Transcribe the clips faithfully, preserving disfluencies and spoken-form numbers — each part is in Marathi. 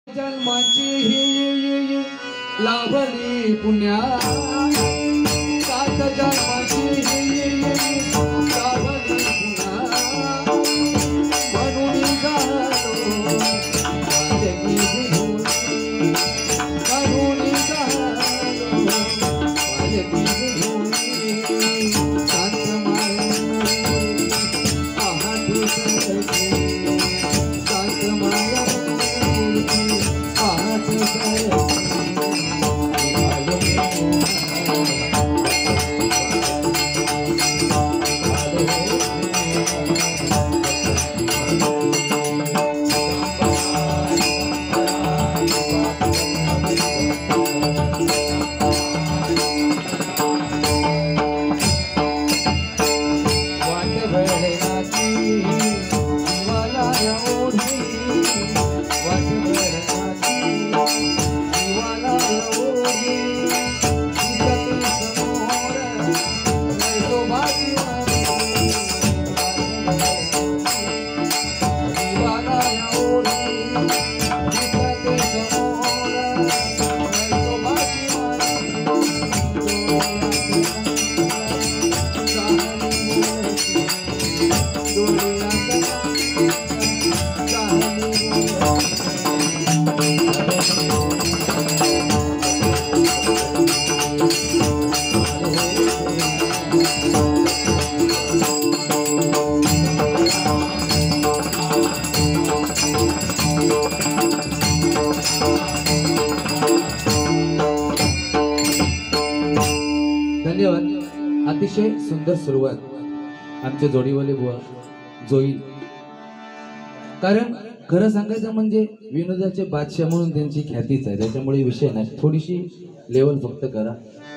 जन्माची ही लाभली पुण्या सात जन्माची ही लाभली पुण्या म्हणून झालो माझी भूमी म्हणून झालो माझी भूमी शांत माया आहात शांत माया धन्यवाद. अतिशय सुंदर सुरुवात आमच्या जोडीवाले बुवा जोईल. कारण खरं सांगायचं म्हणजे विनोदाचे बादशाह म्हणून त्यांची ख्यातीच आहे, त्याच्यामुळे विषय नाही. थोडीशी लेवल फक्त करा.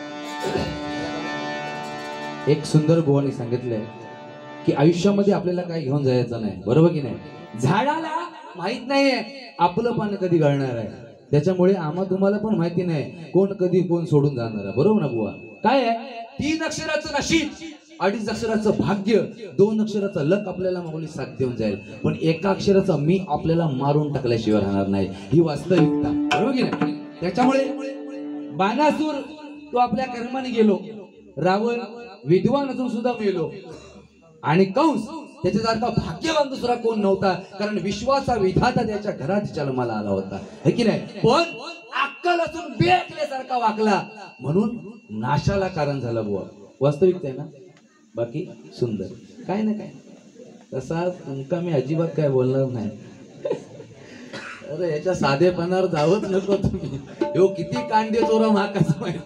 एक सुंदर बुवाने सांगितलंय की आयुष्यामध्ये आपल्याला काय घेऊन जायचं नाही, बरोबर की नाही. झाडाला माहित नाहीये आपलं पान कधी गळणार आहे, त्याच्यामुळे आम्हा तुम्हाला पण माहिती नाही कोण कधी कोण सोडून जाणार आहे, बरोबर ना बुवा. काय आहे, तीन अक्षराचं नशीब, अडीच अक्षराचं भाग्य, दोन अक्षराचं लक आपल्याला माऊली साथ देऊन जाईल, पण एका अक्षराचा मी आपल्याला मारून टाकल्याशिवाय राहणार नाही, ही वास्तविकता, बरोबर की नाही. त्याच्यामुळे बाणासूर तो आपल्या कर्माने गेलो, रावण विद्वान असून सुद्धा मेलो, आणि कंस त्याच्यासारखा भाग्यवान दुसरा कोण नव्हता, कारण विश्वाचा विधाता त्याच्या घरात जन्माला आला होता, है की नाही. पण अक्कल असून बेअक्कलेसारखा वागला म्हणून नाशाला कारण झाला बुवा. वास्तविकता आहे ना. बाकी सुंदर काय ना काय तसा तुमका मी अजिबात काय बोलणार नाही. अरे याच्या साधेपणावर जावंच नको तुम्ही. हो किती कांडे चोरा माकाच माहिती.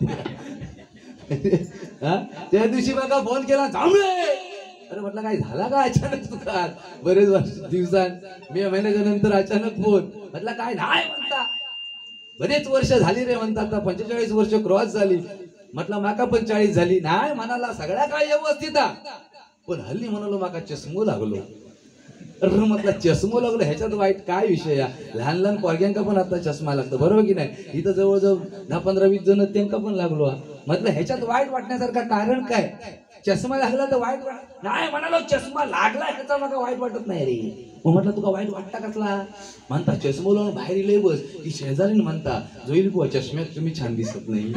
हा त्या दिवशी बघा फोन केला जांभळे, अरे म्हटलं काय झाला का अचानक तुका, बरेच वर्ष दिवसांत मे महिन्याच्या नंतर अचानक फोन. म्हटलं काय नाही म्हणता, बरेच वर्ष झाली रे म्हणतात, आता पंचेचाळीस वर्ष क्रॉस झाली. म्हटलं माका पण चाळीस झाली. नाही म्हणाला सगळ्या काय व्यवस्थित, पण हल्ली म्हणालो माका चष्मो लागलो. अरे म्हटलं चष्मो लागलो ह्याच्यात वाईट काय विषय. लहान लहान पोरग्यांका पण आता चष्मा लागतो, बरोबर की नाही. इथं जवळजवळ दहा पंधरा वीस जण त्यांना पण लागलो. म्हटलं ह्याच्यात वाईट वाटण्यासारखं कारण काय. चष्मा लागला तर वाईट वाट नाही म्हणालो, चष्मा लागला ह्याचा मला वाईट वाटत नाही रे. मग म्हटलं तुका वाईट वाटता कसला. म्हणता चष्मा लावून बाहेर इले बस की शेजारीन म्हणता जोईल बुवा चष्म्यात तुम्ही छान दिसत नाही.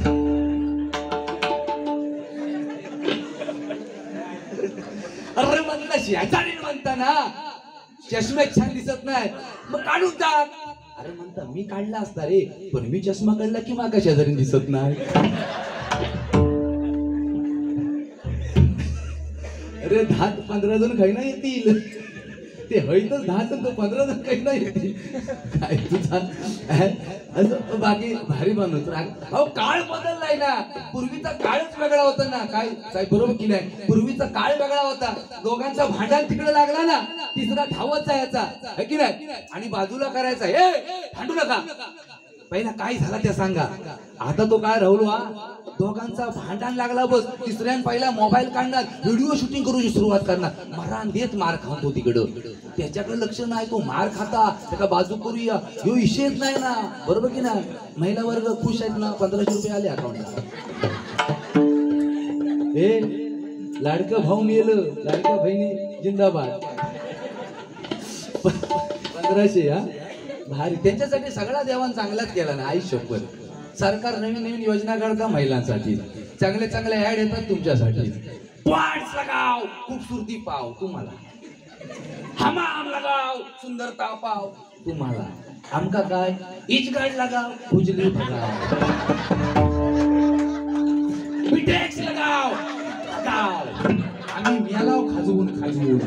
अरे म्हणलं शेजारीन म्हणता ना चष्म्यात छान दिसत नाही, मग काढून टाक. अरे म्हणता मी काढला असता रे, पण मी चष्मा काढला की माका शेजारीन दिसत नाही. अरे दहा पंधरा जण काही नाही येतील, ते हयतच दहा जण तो पंधरा जण काही नाही येतील. काय तुझा असं बाकी भारी माणूस. अहो काळ बदललाय ना, पूर्वीचा काळच वेगळा होता ना. काय काय बरोबर की नाही. पूर्वीचा काळ वेगळा होता, दोघांचा भांडण तिकडे लागला ना, तिसरा धावत जायचा, है की नाही, आणि बाजूला करायचा, हे भांडू नका. पहिला काय झाला ते सांगा. आता तो काय राहुल हा, दोघांचा भांडण लागला बस, तिसऱ्यान पहिला मोबाईल काढणार, व्हिडिओ शूटिंग करूची सुरुवात करणार, मरान देत मार खातो तिकडं. त्याच्याकडे लक्ष नाही, तो मार खाता, त्याला बाजू करूया ह्यो विषयच नाही ना, बरोबर की ना. महिला वर्ग खुश आहेत ना, पंधराशे रुपये आले अकाउंटला. हे लाडकं भाऊ मेलं, लाडक्या बहिणी जिंदाबाद. पंधराशे हा भारी. त्यांच्यासाठी सगळा देवान चांगलाच केला ना आयुष्यभर. सरकार नवीन नवीन योजना काढता महिलांसाठी, चांगले चांगले ऍड येतात तुमच्यासाठी. पॉइंट्स लगाव खूबसूरती पाव तुम्हाला, हमाम लगाव सुंदरता पाव तुम्हाला, आमका काय इच गाड लगाव खुजली भगाव, बिटेक्स लगाव लगाव आम्ही मियालाव खाजवून खाजवून.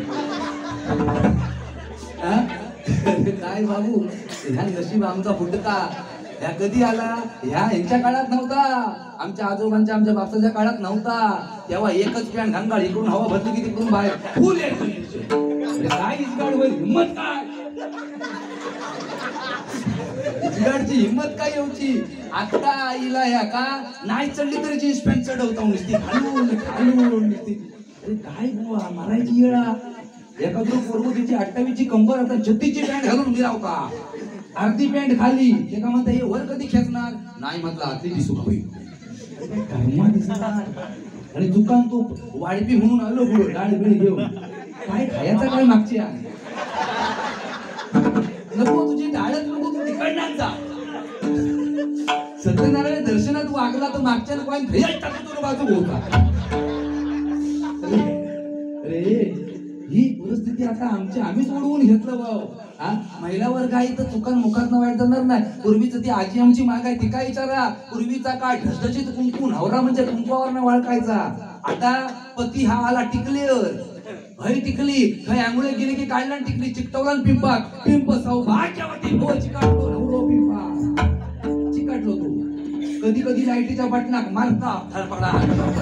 काय बाबू ह्या नशीब आमचा फुटका. ह्या कधी आला? ह्या यांच्या काळात नव्हता, आमच्या आजोबांच्या आमच्या बापसाच्या काळात नव्हता. तेव्हा एकच पॅन्ट घांगाळ इकडून हवा भरली की तिकडून बाहेर फुल काय इसगाडवर हिंमत काय, इसगाडची हिंमत काय येऊची. आता आईला ह्या का नाही चढली तरी जीन्स पॅन्ट चढवता नुसती घालून घालून नुसती. अरे काय बुवा मारायची येळा. एखादं पोरगो तिची अठ्ठावीसची कंबर आता छत्तीसची पॅन्ट घालून मिरावता, अर्धी पॅन्ट खाली. ते का म्हणता हे वर कधी खेचणार नाही म्हटलं आतली दिसू होईल दिसणार. आणि दुकान तो वाढपी म्हणून आलो पुढं डाळ बिळ घेऊन. काय खायचं काय मागची नको तुझी डाळच नको तू तिकडणार जा. सत्यनारायण दर्शनात वागला तर मागच्या लोकांनी भैया टाकतो बाजू होता. अरे ही परिस्थिती आता आमची आम्हीच ओढवून घेतलं भाऊ. हा महिला वर्ग आहे तर चुकान मुखात वाईट जाणार नाही. पूर्वीच ती आजी आमची माग आहे ती काय विचारा. पूर्वीचा काळ ढसढशीत कुंकू नवरा म्हणजे कुंकवावर न वळखायचा. आता पती हा आला टिकलीवर भय टिकली काही आंघोळे गेली की काढला टिकली चिकटवला पिंपा पिंप सौभाग्यवती भो चिकाटलो नवरो पिंपा चिकाटलो तू. कधी कधी लाईटीच्या बटनाक मारता धडपडा.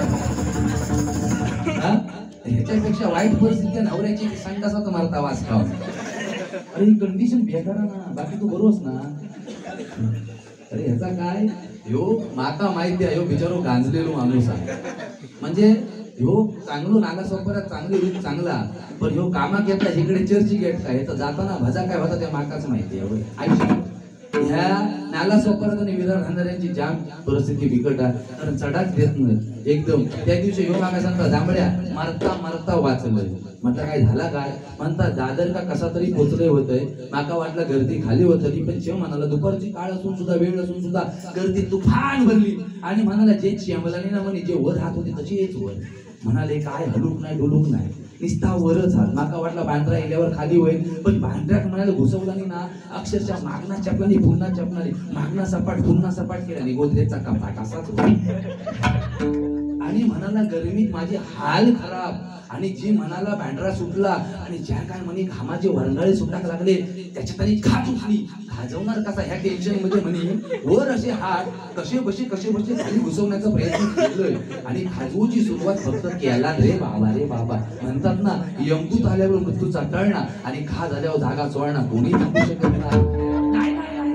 ह्याच्यापेक्षा वाईट परिस्थिती नवऱ्याची संडासात मारता वाचकाव. अरे ही कंडिशन बेकारा ना, बाकी तू बरोबरच ना. अरे ह्याचा काय ह्यो माका माहिती आहे. ह्यो बिचारो गांजलेलो माणूस आहे. म्हणजे ह्यो चांगलो नागा सोपऱ्यात चांगली रूप चांगला, पण ह्यो कामाक येता इकडे चर्ची गेट काय तर जाताना भजा काय होता त्या माकाच माहिती आहे. आयुष्य ह्या नाला सोपरात आणि विरार खांदाऱ्यांची जाम परिस्थिती बिकट आहे. कारण चढाच देत नाही एकदम. त्या दिवशी ह्यो मागा सांगता जांभड्या मारता मारता वाचलंय. म्हटलं काय झाला काय म्हणता दादर का कसा तरी पोचले होतंय. माका वाटलं गर्दी खाली होत तरी पण जेव्हा म्हणाला दुपारची काळ असून सुद्धा वेळ असून सुद्धा गर्दी तुफान भरली. आणि म्हणाला जे श्यामलानी ना म्हणे जे वर हात होते तशीच वर. म्हणाले काय हलूक नाही डोलूक नाही निस्ता वरच हात. माका वाटला भांडरा गेल्यावर खाली होईल, पण भांडऱ्यात म्हणाले घुसवलानी ना अक्षरशः मागणा चपलानी पुन्हा चपलानी मागणा सपाट पुन्हा सपाट केल्याने गोदरेजचा कपाट असाच होता. आणि म्हणाला गरमीत माझे हाल खराब. आणि जी मनाला भांडरा सुटला आणि ज्या काय म्हणे घामाचे वरंगाळे सुटाक लागले त्याच्यात आणि खाज उठली. खाजवणार कसा ह्या टेन्शन मध्ये म्हणे वर असे हात कसे बसे कसे बसे खाली घुसवण्याचा प्रयत्न केलोय. आणि खाजवूची सुरुवात फक्त केला रे बाबा रे बाबा. म्हणतात ना यमदूत आल्यावर मृत्यूचा टळणा आणि खा झाल्यावर धागा चोळणा कोणी थांबू शकत नाही.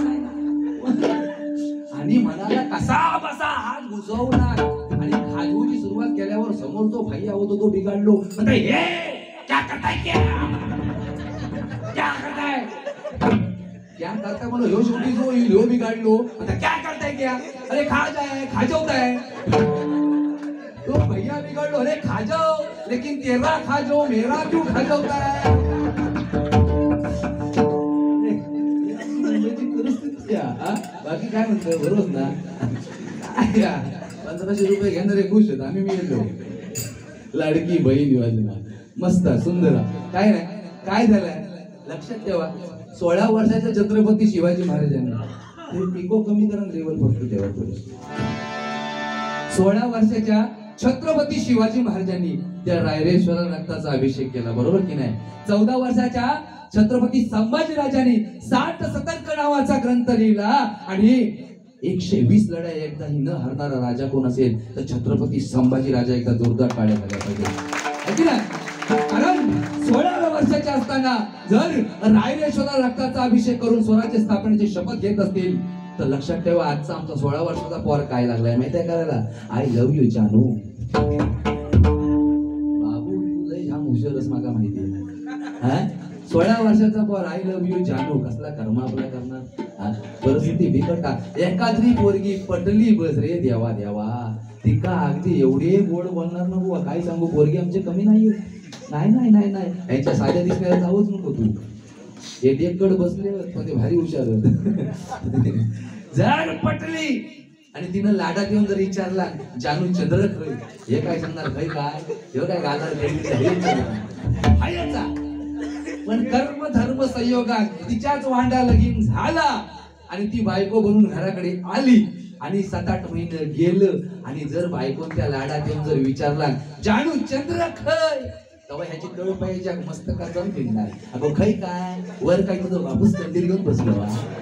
आणि मनाला कसा बसा हात घुसवणार आणि खाजवूची सुरुवात केल्यावर समोर तो भैया होतो तो बिघडलो. म्हणता हे क्या करताय क्या क्या करताय क्या करताय म्हणून ह्यो शेवटी जो ह्यो बिघडलो. म्हणता क्या करताय क्या अरे खाजाय खाजवताय. तो भैया बिघडलो अरे खाजव लेकिन तेरा खाजो मेरा क्यों खाजवताय. बाकी काय म्हणतोय बरोबर ना. पंधराशे रुपये घेणारे खुश आहेत आम्ही मिळलो. लाडकी बहीण योजना मस्त सुंदर. काय नाही काय झालंय लक्षात ठेवा. सोळा वर्षाच्या छत्रपती शिवाजी महाराजांनी पिको कमी करून लेवल फक्त तेव्हा थोडी. सोळा वर्षाच्या छत्रपती शिवाजी महाराजांनी त्या रायरेश्वर रक्ताचा अभिषेक केला बरोबर की नाही. चौदा वर्षाच्या छत्रपती संभाजी राजांनी साठ सतर्क नावाचा ग्रंथ लिहिला. आणि एकशे वीस लढाई एकदाही न हरणारा राजा कोण असेल तर छत्रपती संभाजी राजा. एकदा जोरदार टाळ्या झाल्या पाहिजे. कारण सोळाव्या वर्षाच्या असताना जर रायरेश्वर रक्ताचा अभिषेक करून स्वराज्य स्थापनेची शपथ घेत असतील तर लक्षात ठेवा आजचा आमचा सोळा वर्षाचा पोर काय लागलाय माहिती आहे करायला. आय लव्ह यू जानू. बाबू तू लय ह्या हुशारच माका माहिती आहे. सोळा वर्षाचा पोर आय लव्ह यू जानू कसला कर्म आपला करणार. परिस्थिती बिकटा. एखादी पोरगी पटली बस रे देवा देवा. तिका अगदी एवढे गोड बोलणार नको काय सांगू. पोरगी आमचे कमी नाही नाही नाही नाही नाही यांच्या साध्या दिसण्याला जाऊच नको तू. हे टेकड बसले पण ते भारी हुशार होत जर पटली आणि तिनं लाडात येऊन जर विचारला जानू चंद्र खय हे काय सांगणार खय काय हे काय गाणार हायचा पण कर्म धर्म संयोगात तिच्याच वांडा लगीन झाला आणि ती बायको बनून घराकडे आली आणि सात आठ महिने गेलं आणि जर बायको त्या लाडात येऊन जर विचारला जानू चंद्र खय तेव्हा ह्याची कळ पाहिजे मस्तकात जाऊन फिरणार अगो खय काय वर काय तुझं बापूस कंदील घेऊन बसलो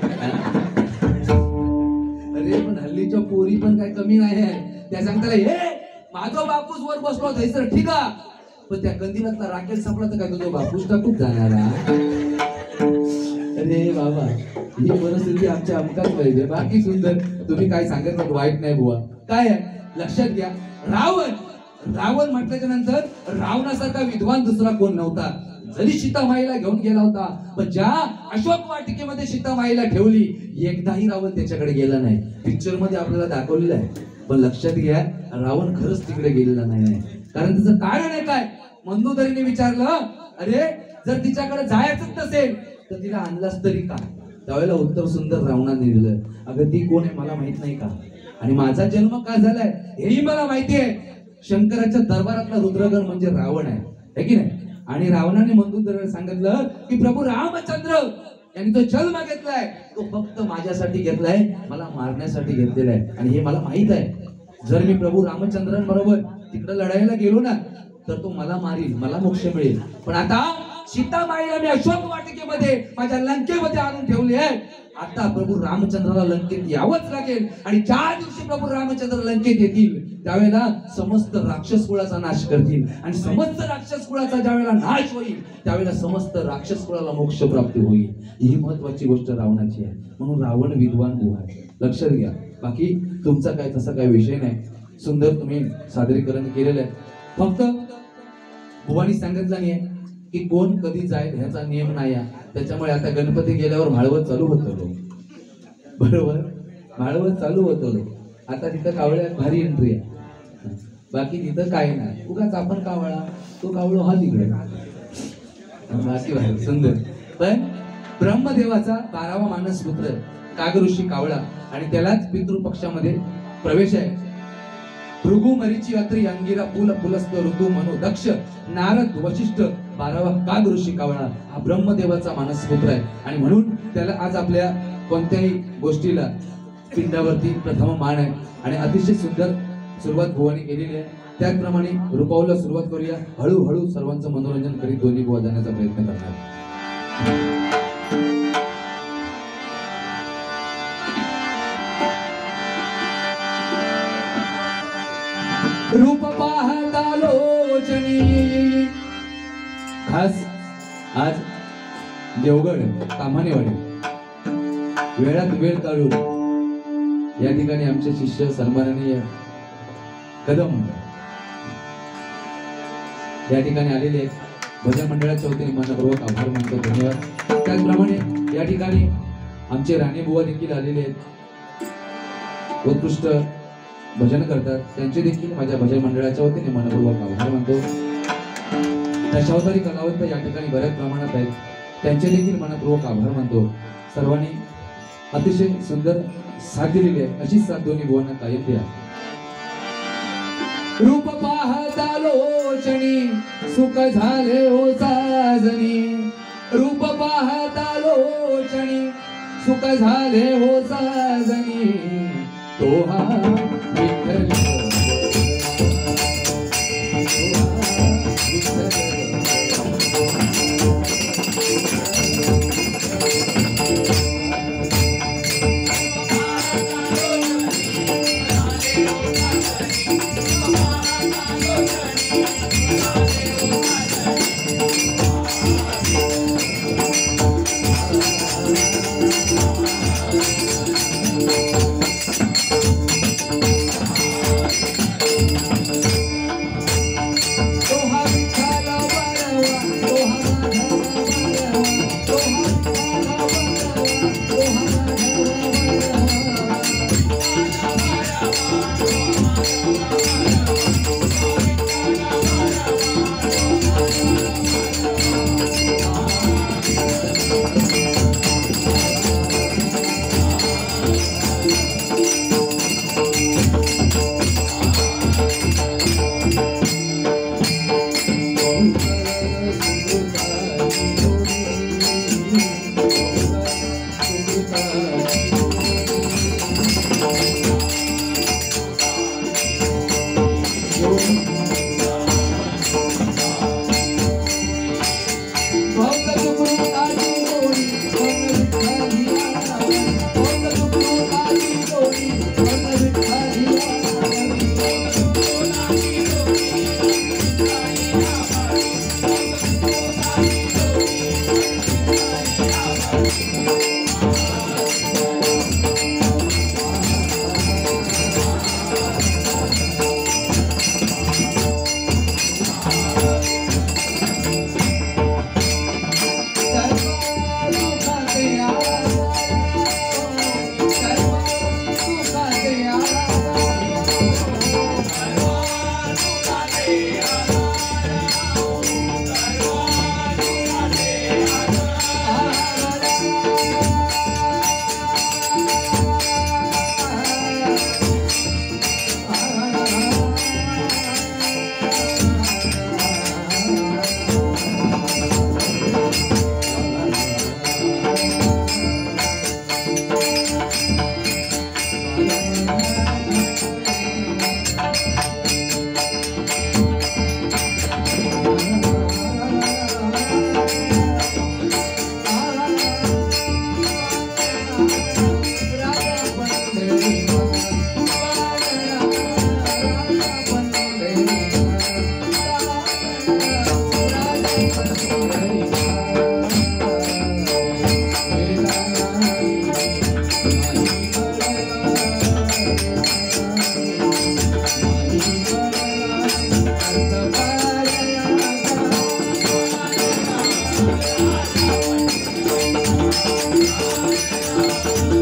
अरे पण हल्लीच्या पोरी पण काय कमी नाही आहे त्या सांगताला हे माझा बापूस वर बसलो सर ठीक आहे पण त्या कंदिलातला राकेल सापडला तर काय तुझा बापूस टाकूच जाणारा अरे बाबा ही परिस्थिती आमच्या अमकाच पाहिजे बाकी सुंदर तुम्ही काय सांगत नाही वाईट नाही बुवा काय आहे लक्षात घ्या रावण रावण म्हटल्याच्या नंतर रावणासारखा विद्वान दुसरा कोण नव्हता जरी सीतामाईला घेऊन गेला होता पण ज्या अशोक वाटिकेमध्ये सीतामाईला ठेवली एकदाही रावण त्याच्याकडे गेला नाही पिक्चर मध्ये आपल्याला दाखवलेलं आहे पण लक्षात घ्या रावण खरंच तिकडे गेलेला नाही कारण त्याचं कारण आहे काय मंदोदरीने विचारलं अरे जर तिच्याकडे जायचंच नसेल तर तिला आणलास तरी का त्यावेळेला उत्तर सुंदर रावणाने दिलं अगं ती कोण आहे मला माहित नाही का आणि माझा जन्म का झालाय हेही मला माहिती आहे शंकराच्या दरबारातला रुद्रगण म्हणजे रावण आहे है की नाही आणि रावणाने मंदोदरीला सांगितलं की प्रभू रामचंद्र यांनी तो जन्म घेतलाय तो फक्त माझ्यासाठी घेतलाय मला मारण्यासाठी घेतलेला आहे आणि हे मला माहित आहे जर मी प्रभू रामचंद्रांबरोबर तिकडे लढायला गेलो ना तर तो मला मारील मला मोक्ष मिळेल पण आता सीतामाईला मी अशोक वाटिकेमध्ये माझ्या लंकेमध्ये आणून ठेवली आहे आता प्रभू रामचंद्राला लंकेत यावंच लागेल आणि ज्या दिवशी प्रभू रामचंद्र लंकेत येतील त्यावेळेला समस्त राक्षस कुळाचा नाश करतील आणि समस्त राक्षस कुळाचा ज्यावेळेला नाश होईल त्यावेळेला समस्त राक्षस कुळाला मोक्ष प्राप्ती होईल ही महत्वाची गोष्ट रावणाची आहे म्हणून रावण विद्वान बुवा आहे लक्षात घ्या बाकी तुमचा काय तसा काय विषय नाही सुंदर तुम्ही सादरीकरण केलेलं आहे फक्त बुवानी सांगितलं नाही की कोण कधी जाईल ह्याचा नियम नाही आहे त्याच्यामुळे आता गणपती गेल्यावर म्हाळवत चालू होतो बरोबर म्हाळवत चालू होतो आता तिथं कावळ्यात भारी एंट्री आहे बाकी तिथं काय नाही उगाच आपण कावळा तो कावळो हा तिकडे बाकी भारी सुंदर पण ब्रह्मदेवाचा बारावा मानस पुत्र कागऋषी कावळा आणि त्यालाच पितृपक्षामध्ये प्रवेश आहे भृगु मरीची अत्री अंगिरा पुल पुलस्त ऋतू मनो दक्ष नारद वशिष्ठ बारावा काग ऋषी कावळा हा ब्रह्मदेवाचा मानसपुत्र आहे आणि म्हणून त्याला आज आपल्या कोणत्याही गोष्टीला पिंडावरती प्रथम मान आहे आणि अतिशय सुंदर सुरुवात भुवानी केलेली आहे त्याचप्रमाणे रुपावला सुरुवात करूया हळूहळू सर्वांचं मनोरंजन करीत दोन्ही बुवा जाण्याचा प्रयत्न करणार रूप पाहता लोचनी खास आज देवगड कामानेवाडी वेळात वेळ काढून या ठिकाणी आमचे शिष्य सन्माननीय कदम या ठिकाणी आलेले आहेत भजन मंडळाच्या वतीने मनपूर्वक आभार मानतो धन्यवाद त्याचप्रमाणे या ठिकाणी आमचे राणे बुवा देखील आलेले आहेत उत्कृष्ट भजन करतात त्यांचे देखील माझ्या भजन मंडळाच्या वतीने मनपूर्वक आभार मानतो दशावतारी कलावंत या ठिकाणी बऱ्याच प्रमाणात आहेत त्यांचे देखील मनपूर्वक आभार मानतो सर्वांनी अतिशय सुंदर साथ दिलेली आहे अशीच साथ दोन्ही बुवांना कायम द्या रूप पाहता लोचनी सुख झाले हो साजनी रूप पाहता लोचनी सुख झाले हो साजनी तो हा विठ्ठल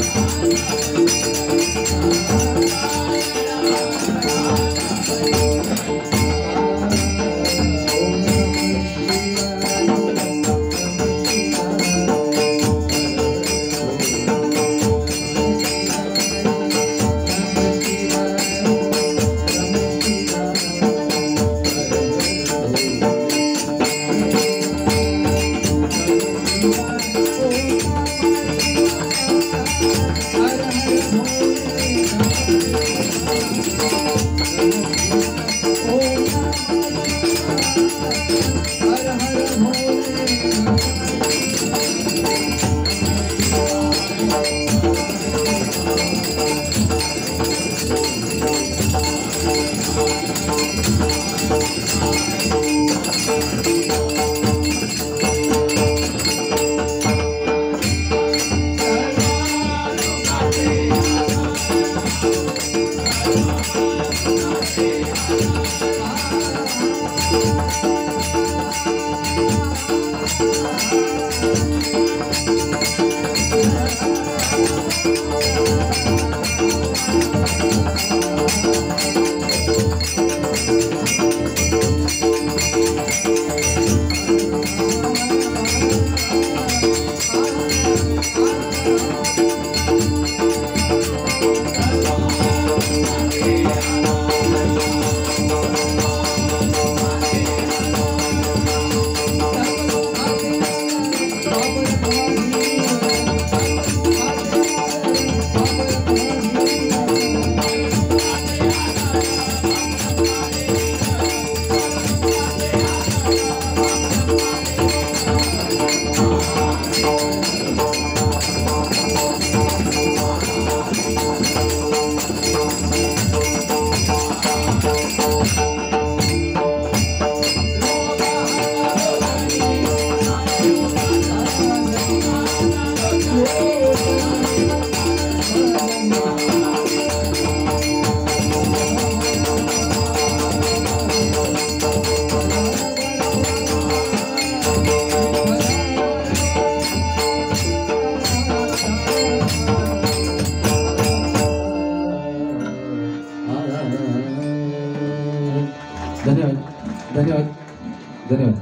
Thank you.